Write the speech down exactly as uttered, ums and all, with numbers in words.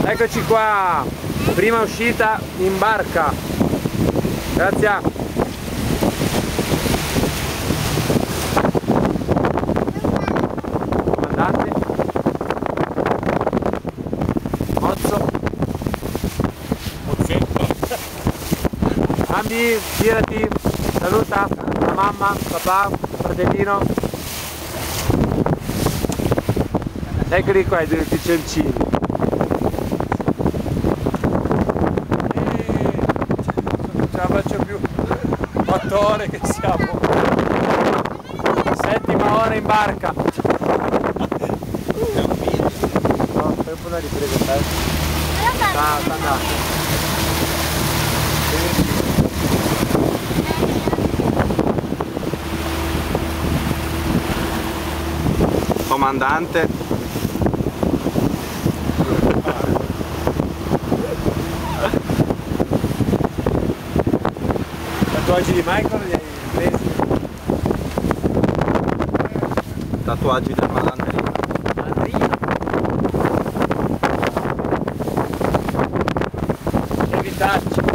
Eccoci qua, prima uscita in barca. Grazie. Comandante. Mozzo. Mozzetto. Ambi, girati, saluta la mamma, papà, fratellino. Eccoli qua i due piccioncini. Non ce la faccio più. otto ore che siamo. Settima ora in barca. No, fai un po' una ripresa, dai. Sta, sta andando. Comandante. Tatuaggi di Michael li hai presi? Tatuaggi del malandrino. Malandrino. Evitacci.